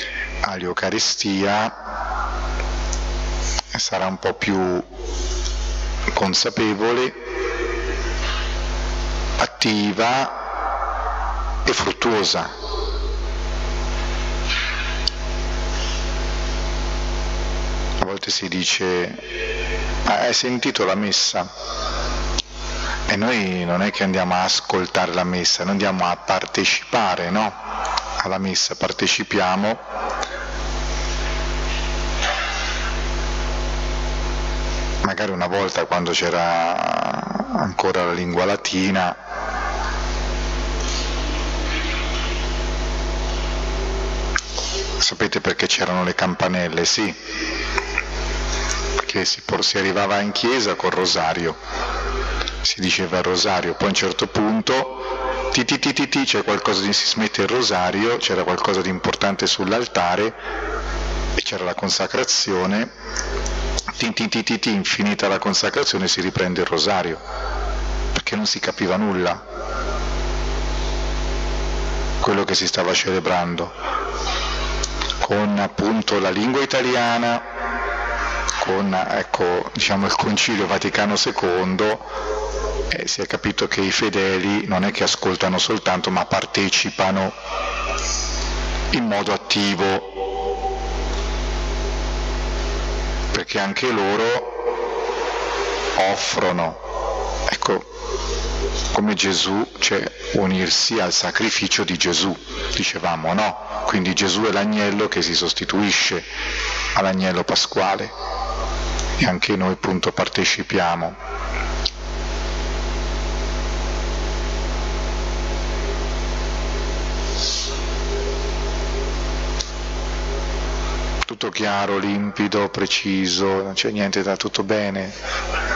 all'Eucaristia sarà un po' più consapevole, attiva e fruttuosa. A volte si dice: ah, hai sentito la messa? E noi non è che andiamo a ascoltare la messa, noi andiamo a partecipare, no? Alla messa, partecipiamo. Magari una volta, quando c'era ancora la lingua latina. Sapete perché c'erano le campanelle? Sì, perché si, si arrivava in chiesa col rosario, si diceva il rosario, poi a un certo punto ti ti ti ti ti c'è qualcosa di, si smette il rosario, c'era qualcosa di importante sull'altare e c'era la consacrazione, ti ti ti ti ti infinita la consacrazione, si riprende il rosario, perché non si capiva nulla quello che si stava celebrando. Con appunto la lingua italiana, con ecco, diciamo, il Concilio Vaticano secondo, eh, si è capito che i fedeli non è che ascoltano soltanto, ma partecipano in modo attivo, perché anche loro offrono, ecco, come Gesù, cioè unirsi al sacrificio di Gesù, dicevamo, no? Quindi Gesù è l'agnello che si sostituisce all'agnello pasquale e anche noi appunto partecipiamo. Tutto chiaro, limpido, preciso, non c'è niente da tutto bene.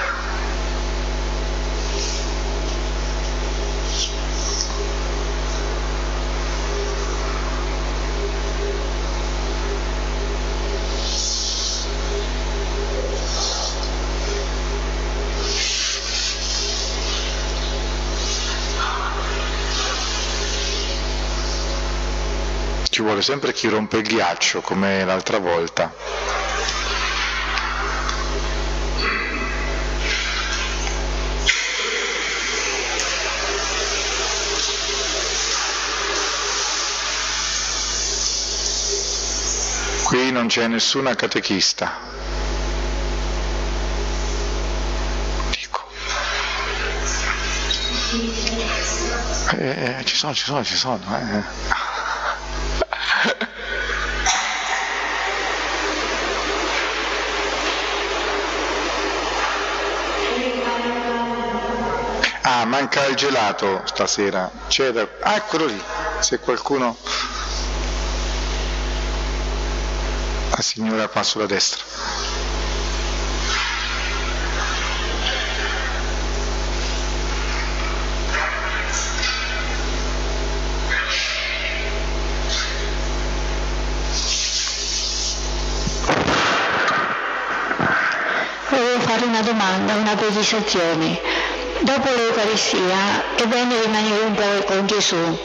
Ci vuole sempre chi rompe il ghiaccio, come l'altra volta. Qui non c'è nessuna catechista. Dico. Eh, ci sono, ci sono, ci sono. Eh. Ah, manca il gelato stasera. C'è da... Ah, eccolo lì. Se qualcuno... La signora qua sulla destra. Volevo fare una domanda, una precisazione. Dopo l'Eucaristia è bene rimanere un po' con Gesù.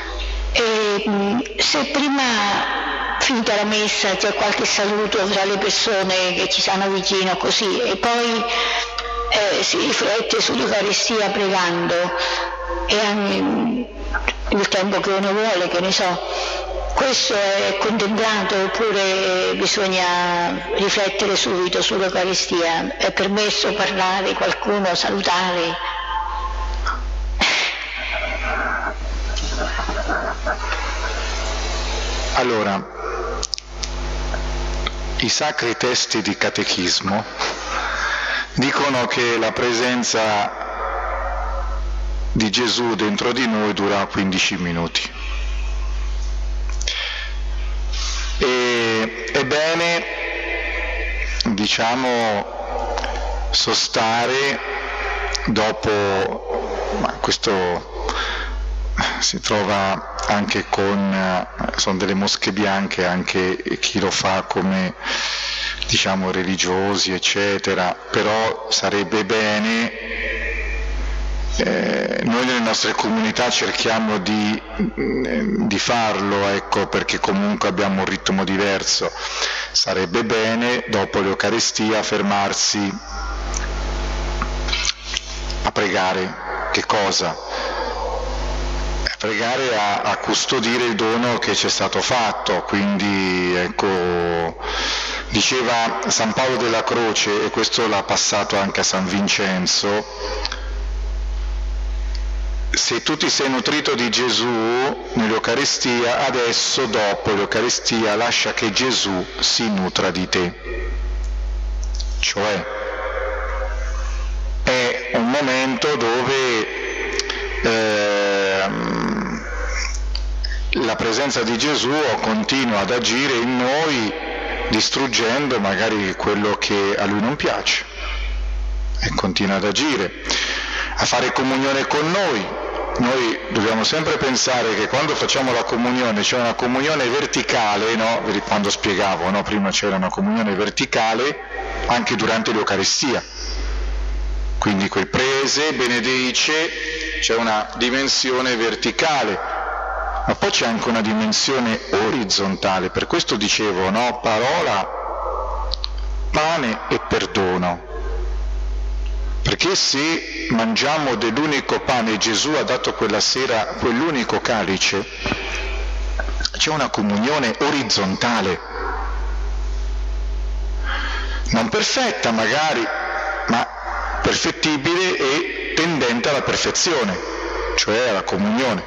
E, se prima, finita la messa, c'è qualche saluto tra le persone che ci stanno vicino così, e poi eh, si riflette sull'Eucaristia pregando, e anche il tempo che uno vuole, che ne so, questo è contemplato oppure bisogna riflettere subito sull'Eucaristia? È permesso parlare, qualcuno, salutare? Allora, i sacri testi di catechismo dicono che la presenza di Gesù dentro di noi dura quindici minuti. E è bene, diciamo, sostare dopo, ma questo si trova anche con, sono delle mosche bianche, anche chi lo fa come, diciamo, religiosi, eccetera, però sarebbe bene, eh, noi nelle nostre comunità cerchiamo di, di farlo, ecco, perché comunque abbiamo un ritmo diverso. Sarebbe bene dopo l'Eucaristia fermarsi a pregare. Che cosa? A pregare a, a custodire il dono che ci è stato fatto, quindi ecco, diceva San Paolo della Croce, e questo l'ha passato anche a San Vincenzo: se tu ti sei nutrito di Gesù nell'Eucaristia, adesso dopo l'Eucaristia lascia che Gesù si nutra di te. Cioè è un momento dove eh, la presenza di Gesù continua ad agire in noi, distruggendo magari quello che a Lui non piace, e continua ad agire, a fare comunione con noi. Noi dobbiamo sempre pensare che quando facciamo la comunione c'è una comunione verticale, no? Quando spiegavo, no? Prima c'era una comunione verticale anche durante l'Eucaristia, quindi quel prese, benedice, c'è una dimensione verticale, ma poi c'è anche una dimensione orizzontale. Per questo dicevo, no? Parola, pane e perdono. Perché se mangiamo dell'unico pane, Gesù ha dato quella sera quell'unico calice, c'è una comunione orizzontale, non perfetta magari, ma perfettibile e tendente alla perfezione, cioè alla comunione.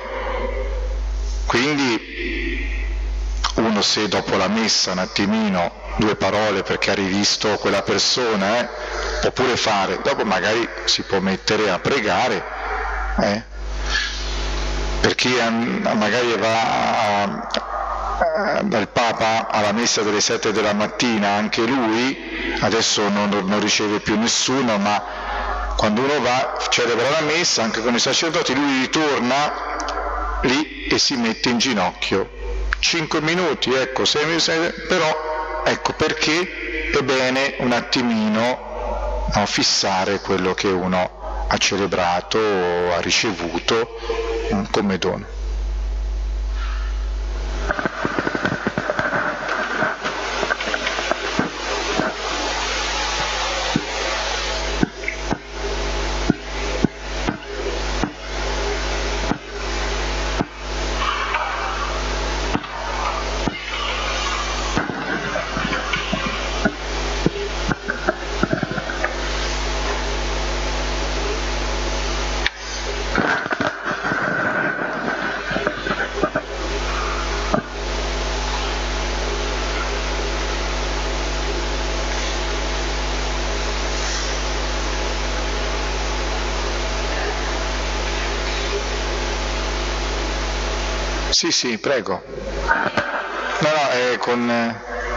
Quindi uno, se dopo la messa un attimino due parole perché ha rivisto quella persona, eh, può pure fare, dopo magari si può mettere a pregare, eh, per chi magari va dal Papa alla messa delle sette della mattina, anche lui adesso non, non riceve più nessuno, ma quando uno va, celebra la messa anche con i sacerdoti, lui ritorna lì e si mette in ginocchio cinque minuti, ecco, sei, sei, però ecco perché è bene un attimino, no, fissare quello che uno ha celebrato o ha ricevuto come dono. Sì, sì, prego. No, no, è con...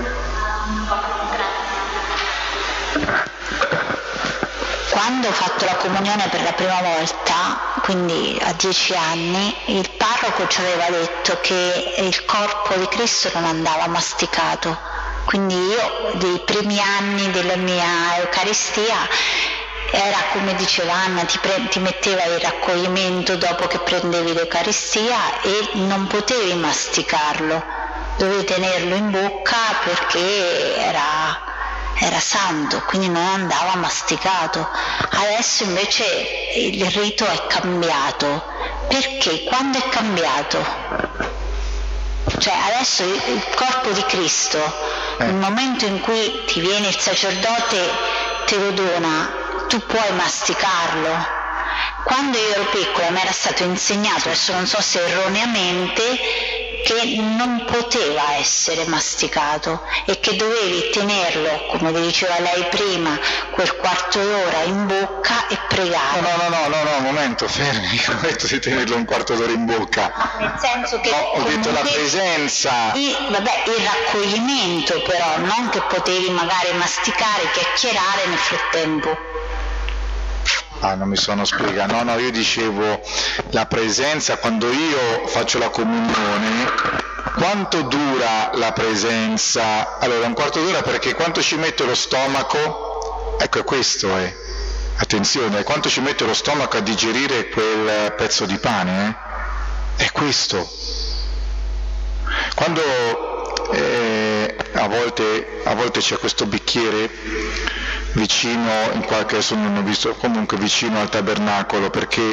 Quando ho fatto la comunione per la prima volta, quindi a dieci anni, il parroco ci aveva detto che il corpo di Cristo non andava masticato. Quindi io, dei primi anni della mia Eucaristia, era come diceva Anna, ti, pre- ti metteva il raccoglimento dopo che prendevi l'Eucaristia e non potevi masticarlo, dovevi tenerlo in bocca perché era, era santo, quindi non andava masticato. Adesso invece il rito è cambiato. Perché? Quando è cambiato? Cioè adesso il corpo di Cristo, nel momento in cui ti viene il sacerdote, te lo dona, tu puoi masticarlo. Quando io ero piccola mi era stato insegnato, adesso non so se erroneamente, che non poteva essere masticato e che dovevi tenerlo, come vi diceva lei prima, quel quarto d'ora in bocca e pregare. No, no, no, no, no, un momento, fermi, non ho detto di tenerlo un quarto d'ora in bocca. Nel senso che... No, ho detto la presenza. Il, vabbè, il raccoglimento però, non che potevi magari masticare, chiacchierare nel frattempo. Ah, non mi sono spiegato. No, no, io dicevo la presenza, quando io faccio la comunione, quanto dura la presenza? Allora, un quarto d'ora, perché quanto ci mette lo stomaco? Ecco, questo è. Attenzione, quanto ci mette lo stomaco a digerire quel pezzo di pane? Eh? È questo. Quando eh, a volte, a volte c'è questo bicchiere vicino, in qualche, adesso non ho visto, comunque vicino al tabernacolo, perché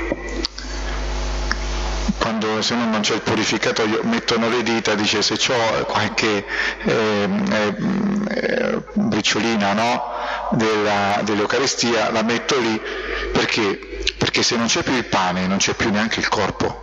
quando, se non c'è il purificatoio, mettono le dita, dice se c'ho qualche eh, eh, briciolina, no, della, dell'Eucaristia, la metto lì, perché? Perché se non c'è più il pane non c'è più neanche il corpo.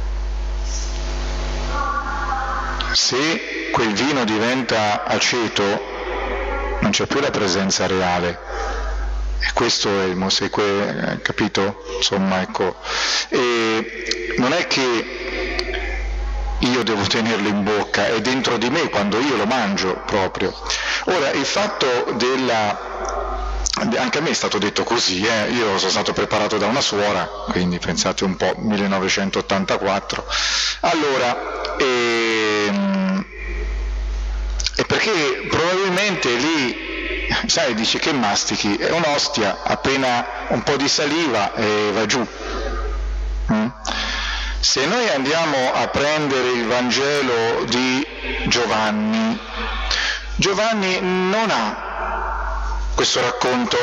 Se quel vino diventa aceto non c'è più la presenza reale, E questo è il Mosegue, capito? Insomma, ecco. E non è che io devo tenerlo in bocca, è dentro di me quando io lo mangio proprio. Ora, il fatto della... anche a me è stato detto così, eh? Io sono stato preparato da una suora, quindi pensate un po', millenovecentottantaquattro. Allora, ehm, è perché probabilmente lì, sai, dice che mastichi, è un'ostia, appena un po' di saliva e va giù. Mm? Se noi andiamo a prendere il Vangelo di Giovanni, Giovanni non ha questo racconto,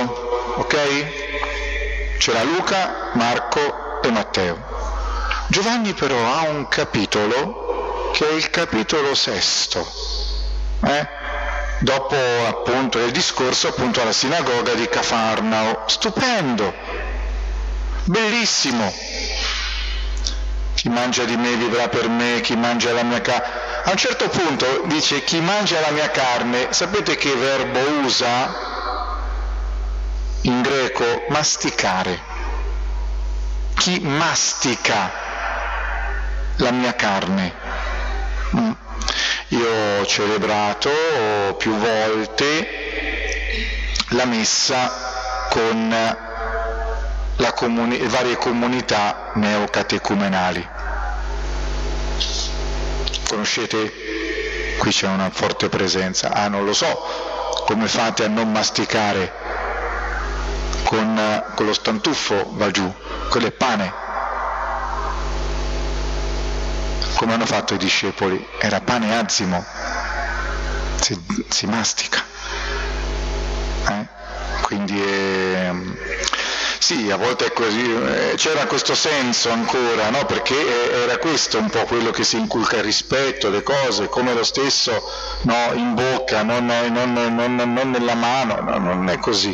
ok? C'era Luca, Marco e Matteo. Giovanni però ha un capitolo che è il capitolo sesto, eh? Dopo appunto il discorso appunto alla sinagoga di Cafarnao, stupendo, bellissimo. Chi mangia di me vivrà per me, chi mangia la mia carne. A un certo punto dice chi mangia la mia carne, sapete che verbo usa in greco? Masticare. Chi mastica la mia carne. Mm. Io ho celebrato più volte la messa con la comuni- varie comunità neocatecumenali. Conoscete? Qui c'è una forte presenza. Ah, non lo so, come fate a non masticare? Con, con lo stantuffo va giù, quello è pane. Come hanno fatto i discepoli? Era pane azimo, si, si mastica. Eh? Quindi è... sì, a volte è così, c'era questo senso ancora, no? Perché era questo un po' quello che si inculca, il rispetto, le cose, come lo stesso, no? In bocca, non, non, non, non nella mano, no? Non è così.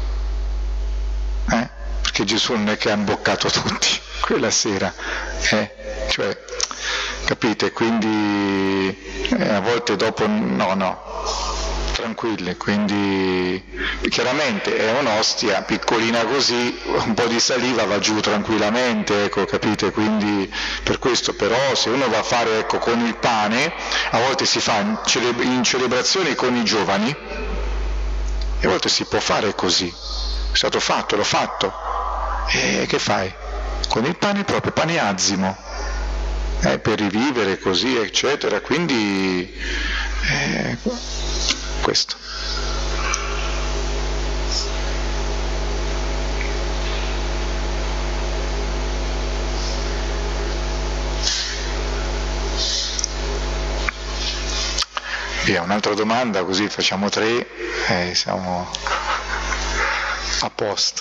Eh? Perché Gesù non è che ha imboccato tutti quella sera, eh? Cioè, capite? Quindi eh, a volte dopo no, no, tranquille, quindi chiaramente è un'ostia piccolina così, un po' di saliva va giù tranquillamente, ecco, capite? Quindi per questo però se uno va a fare, ecco, con il pane, a volte si fa in, cele- in celebrazioni con i giovani, e a volte si può fare così, è stato fatto, l'ho fatto, e che fai? Con il pane proprio, pane azimo, eh, per rivivere così, eccetera, quindi eh, questo. Via, un'altra domanda, così facciamo tre e eh, siamo a posto.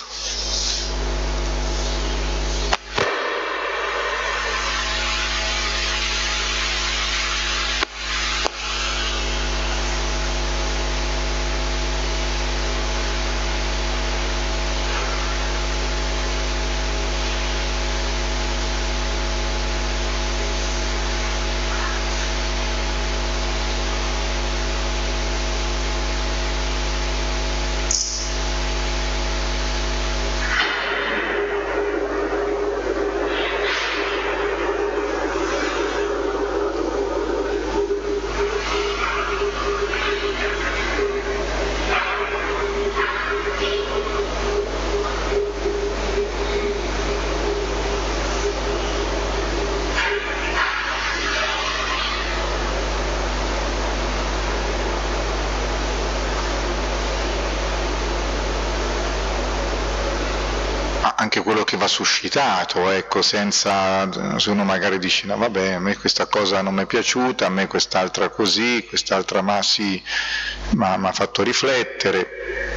Anche quello che va suscitato, ecco, senza, se uno magari dice no vabbè, a me questa cosa non mi è piaciuta, a me quest'altra così, quest'altra ma sì, ma mi ha fatto riflettere,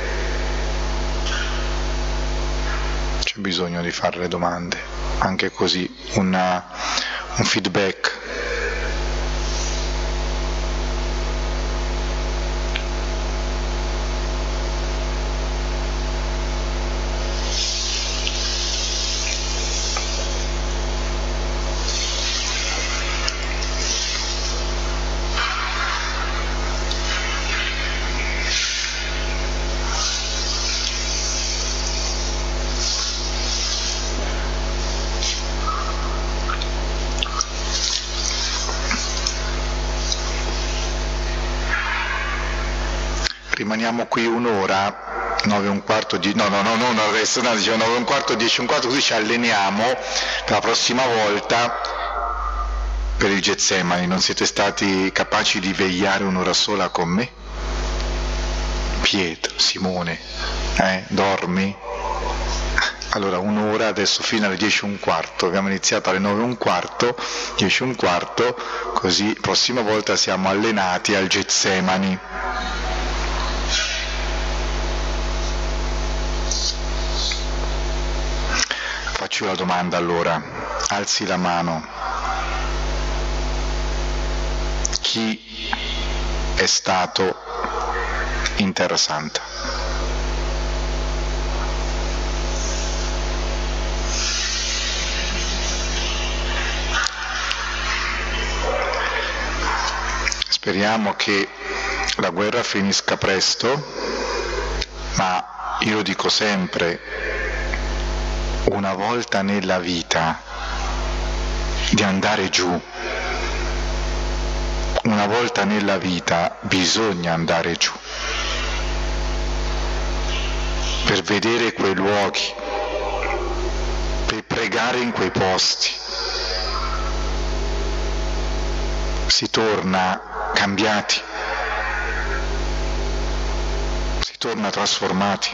c'è bisogno di fare le domande, anche così, una, un feedback. rimaniamo qui un'ora, nove e un quarto, di, no, no, no, no, no, adesso no, dicevo nove e un quarto, dieci e un quarto, così ci alleniamo per la prossima volta per il Getsemani. Non siete stati capaci di vegliare un'ora sola con me? Pietro, Simone, eh, dormi? Allora un'ora adesso fino alle dieci e un quarto, abbiamo iniziato alle nove e un quarto, dieci e un quarto, così prossima volta siamo allenati al Getsemani. Faccio la domanda allora, alzi la mano. Chi è stato in Terra Santa? Speriamo che la guerra finisca presto, ma io dico sempre, una volta nella vita, di andare giù. Una volta nella vita bisogna andare giù, per vedere quei luoghi, per pregare in quei posti. Si torna cambiati, si torna trasformati.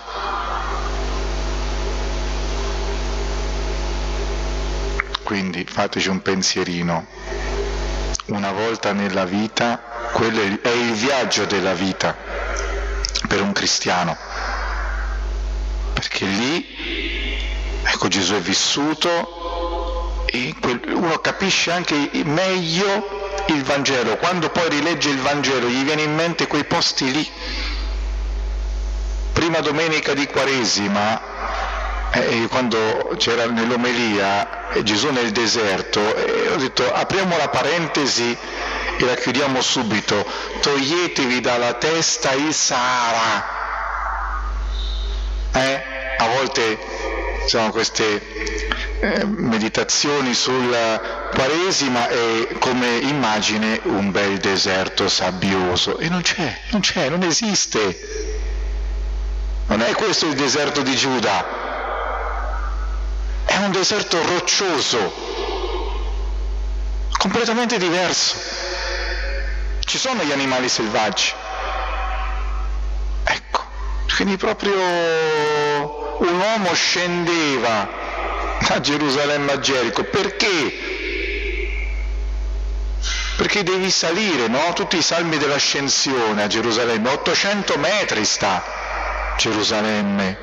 Quindi fateci un pensierino. Una volta nella vita, quello è il viaggio della vita per un cristiano, perché lì, ecco, Gesù è vissuto e uno capisce anche meglio il Vangelo. Quando poi rilegge il Vangelo gli viene in mente quei posti lì. Prima domenica di Quaresima, eh, quando c'era nell'omelia Gesù nel deserto, e ho detto apriamo la parentesi e la chiudiamo subito: toglietevi dalla testa il Sahara. Eh? A volte sono queste eh, meditazioni sulla Quaresima e come immagine un bel deserto sabbioso, e non c'è, non c'è, non esiste. Non è questo il deserto di Giuda. È un deserto roccioso, completamente diverso. Ci sono gli animali selvaggi. Ecco, quindi proprio un uomo scendeva da Gerusalemme a Gerico. Perché? Perché devi salire, no? Tutti i salmi dell'ascensione a Gerusalemme, ottocento metri sta Gerusalemme.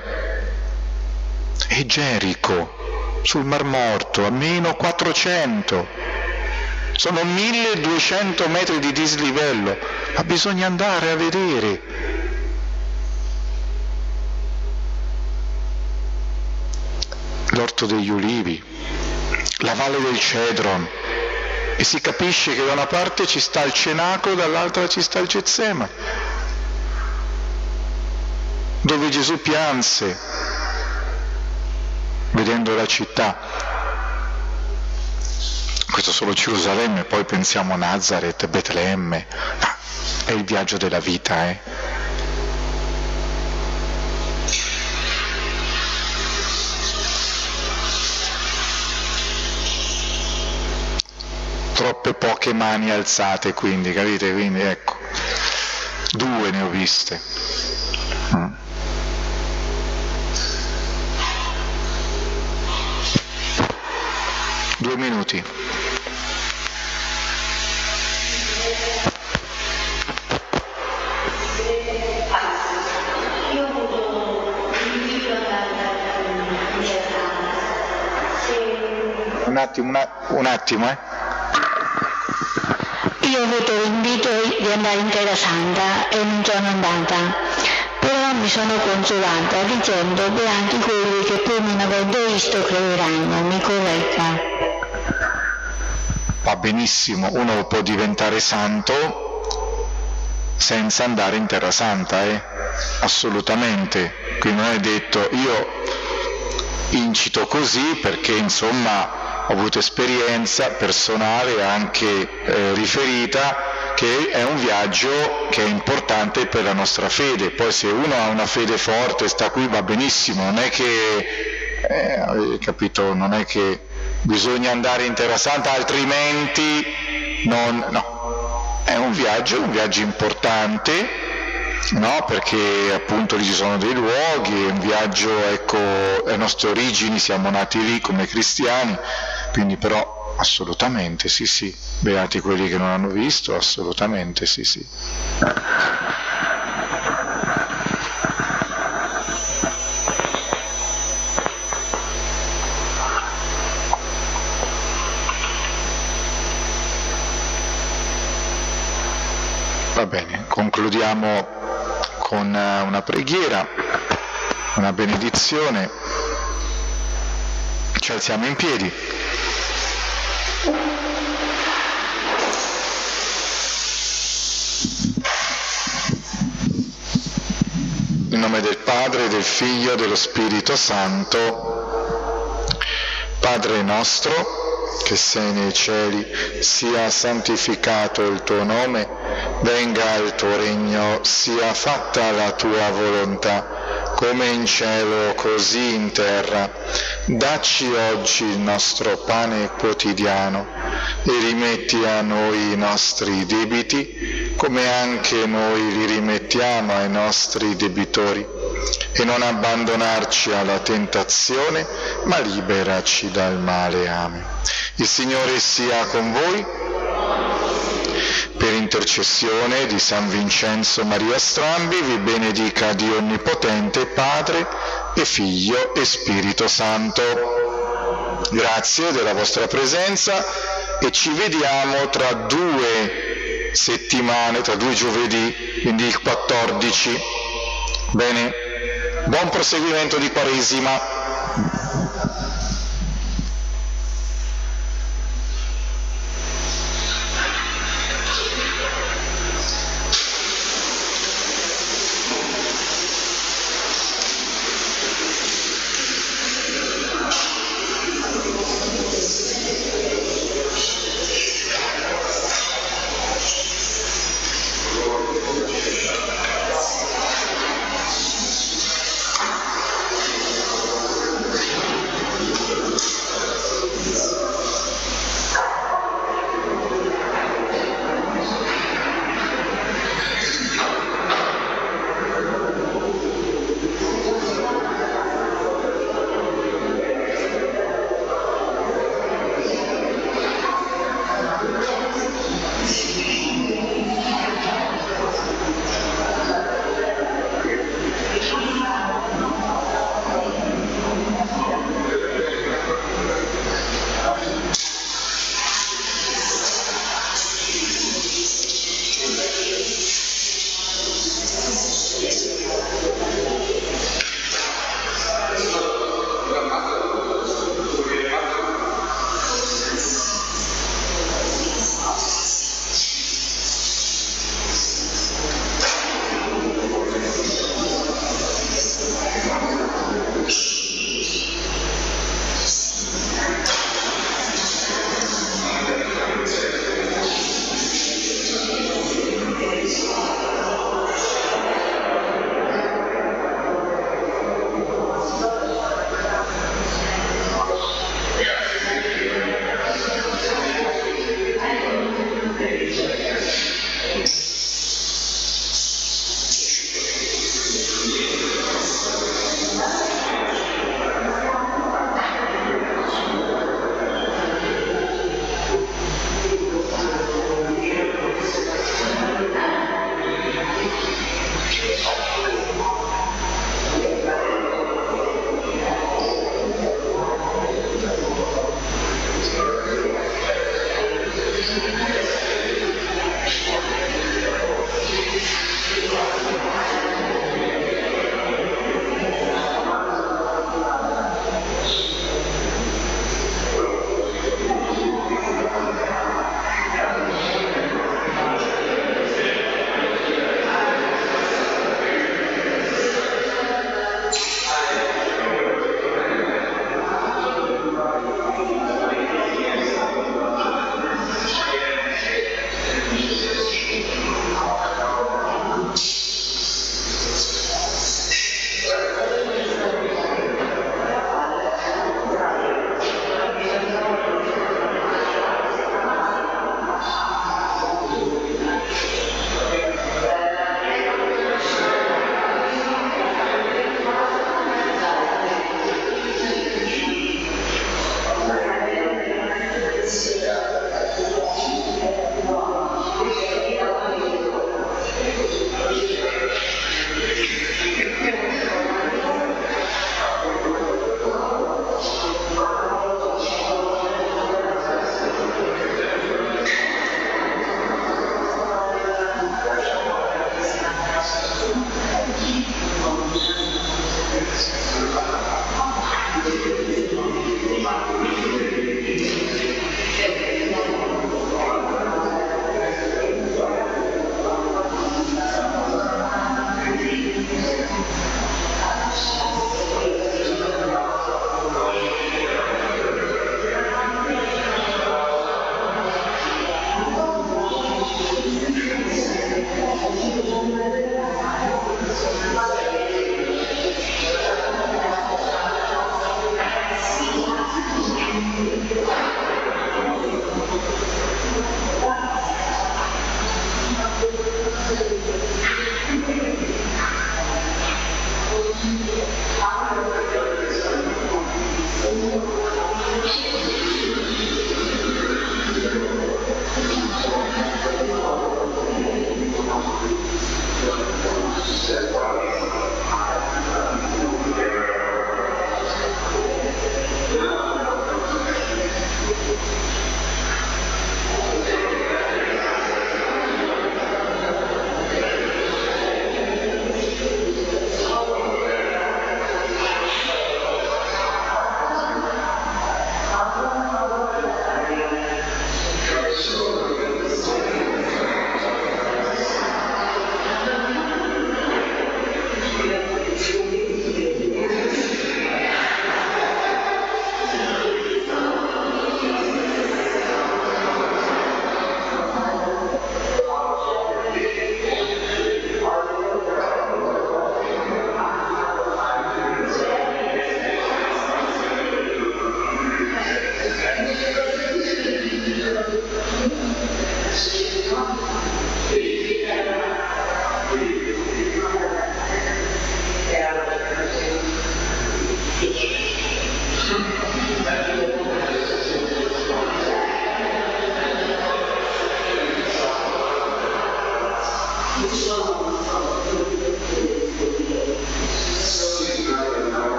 E Gerico sul Mar Morto a meno quattrocento, sono milleduecento metri di dislivello, ma bisogna andare a vedere. L'Orto degli Ulivi, la Valle del Cedron, e si capisce che da una parte ci sta il cenacolo, dall'altra ci sta il Getsemani, dove Gesù pianse vedendo la città. Questo solo Gerusalemme, poi pensiamo a Nazareth, Betlemme. Ah, è il viaggio della vita, eh. Troppe poche mani alzate, quindi, capite? Quindi ecco, due ne ho viste. Mm. Due minuti. Un attimo, una, un attimo, eh. Io ho avuto l'invito di andare in Terra Santa e non sono andata, però mi sono consolata dicendo che anche quelli che pur non avendo visto crederanno. Mi corregga? Va benissimo, uno può diventare santo senza andare in Terra Santa, eh? Assolutamente. Quindi non è detto, io incito così perché insomma ho avuto esperienza personale anche eh, riferita che è un viaggio che è importante per la nostra fede. Poi se uno ha una fede forte, sta qui, va benissimo, non è che, eh, avete capito, non è che bisogna andare in Terra Santa, altrimenti non, no, è un viaggio, un viaggio importante, no, perché appunto lì ci sono dei luoghi, è un viaggio, ecco, le nostre origini, siamo nati lì come cristiani, quindi però assolutamente sì sì, beati quelli che non hanno visto, assolutamente sì sì. Va bene, concludiamo con una preghiera, una benedizione, ci alziamo in piedi. In nome del Padre, del Figlio e dello Spirito Santo. Padre nostro, che sei nei cieli, sia santificato il tuo nome, venga il tuo regno, sia fatta la tua volontà, come in cielo così in terra. Dacci oggi il nostro pane quotidiano e rimetti a noi i nostri debiti, come anche noi li rimettiamo ai nostri debitori, e non abbandonarci alla tentazione, ma liberaci dal male. Amen. Il Signore sia con voi. Per intercessione di San Vincenzo Maria Strambi vi benedica Dio Onnipotente, Padre e Figlio e Spirito Santo. Grazie della vostra presenza e ci vediamo tra due settimane, tra due giovedì, quindi il quattordici. Bene, buon proseguimento di Quaresima.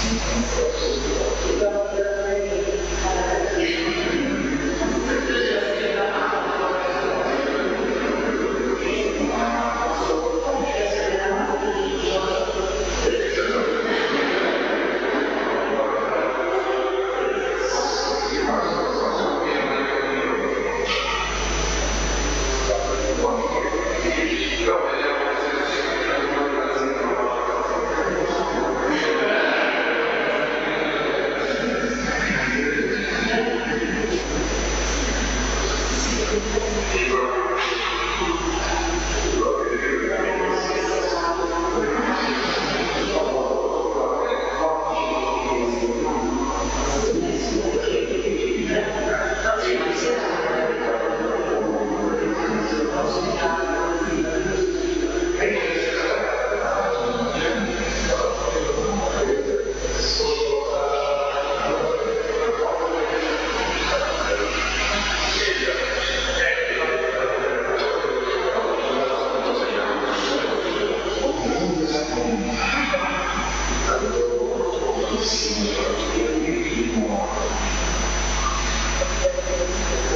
Sì.